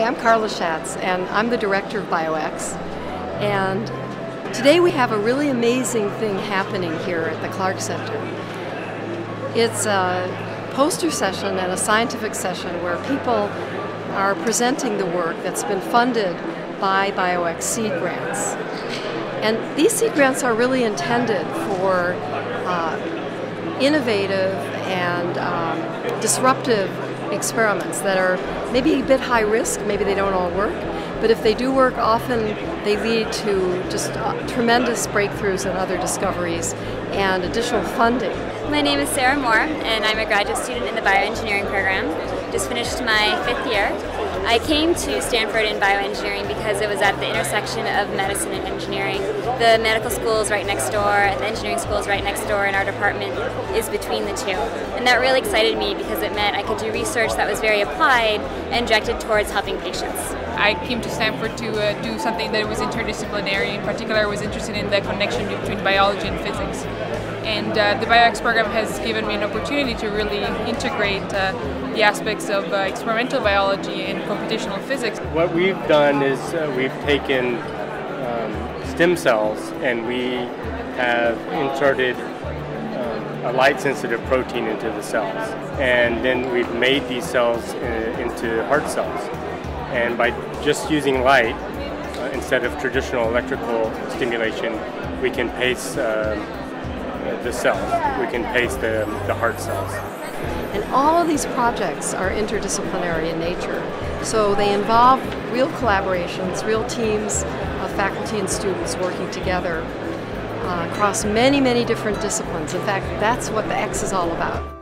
Hi, I'm Carla Schatz, and I'm the director of Bio-X. And today we have a really amazing thing happening here at the Clark Center. It's a poster session and a scientific session where people are presenting the work that's been funded by Bio-X seed grants. And these seed grants are really intended for innovative and disruptive experiments that are maybe a bit high risk, maybe they don't all work, but if they do work, often they lead to just tremendous breakthroughs and other discoveries and additional funding. My name is Sarah Moore, and I'm a graduate student in the bioengineering program. Just finished my 5th year. I came to Stanford in bioengineering because it was at the intersection of medicine and engineering. The medical school is right next door, and the engineering school is right next door, and our department is between the two. And that really excited me because it meant I could do research that was very applied and directed towards helping patients. I came to Stanford to do something that was interdisciplinary. In particular, I was interested in the connection between biology and physics. And the Bio-X program has given me an opportunity to really integrate the aspects of experimental biology and computational physics. What we've done is we've taken stem cells and we have inserted a light-sensitive protein into the cells. And then we've made these cells into heart cells. And by just using light, instead of traditional electrical stimulation, we can pace the cells. We can pace the heart cells. And all of these projects are interdisciplinary in nature. So they involve real collaborations, real teams of faculty and students working together across many, many different disciplines. In fact, that's what the X is all about.